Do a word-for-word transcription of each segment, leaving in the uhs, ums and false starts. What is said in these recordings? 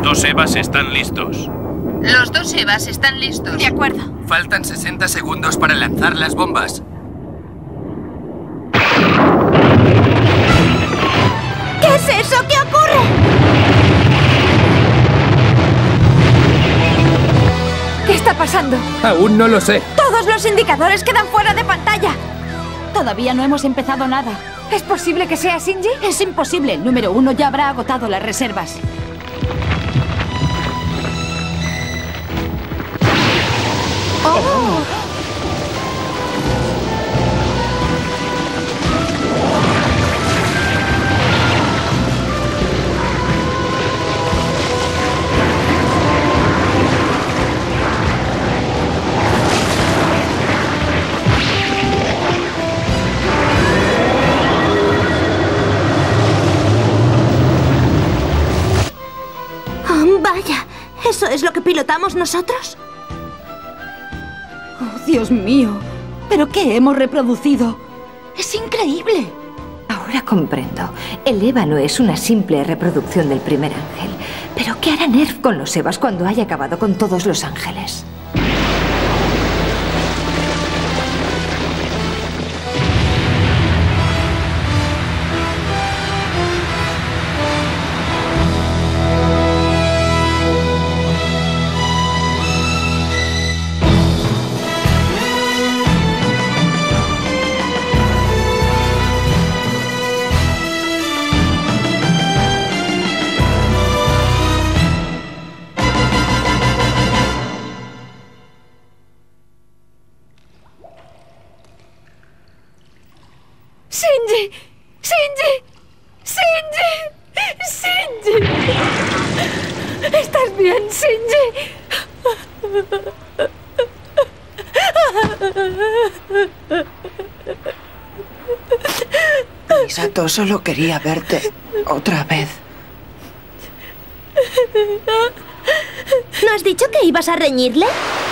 dos Evas están listos. Los dos Evas están listos. De acuerdo. Faltan sesenta segundos para lanzar las bombas. ¿Qué es eso? ¿Qué ocurre? ¿Qué está pasando? Aún no lo sé. Todos los indicadores quedan fuera de pantalla. Todavía no hemos empezado nada. ¿Es posible que sea Shinji? Es imposible. El número uno ya habrá agotado las reservas. ¡Oh! Vaya, ¿eso es lo que pilotamos nosotros? Oh, Dios mío. ¿Pero qué hemos reproducido? ¡Es increíble! Ahora comprendo. El Eva no es una simple reproducción del primer ángel. ¿Pero qué hará Nerf con los Evas cuando haya acabado con todos los ángeles? ¡Shinji! ¡Shinji! ¡Shinji! ¡Shinji! ¿Estás bien, Shinji? Misato, solo quería verte otra vez. ¿No has dicho que ibas a reñirle?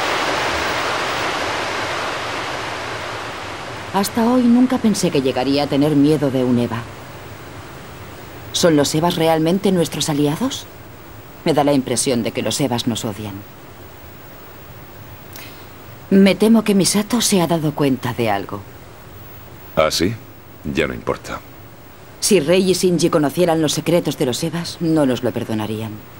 Hasta hoy nunca pensé que llegaría a tener miedo de un Eva. ¿Son los Evas realmente nuestros aliados? Me da la impresión de que los Evas nos odian. Me temo que Misato se ha dado cuenta de algo. ¿Ah, sí? Ya no importa. Si Rei y Shinji conocieran los secretos de los Evas, no nos lo perdonarían.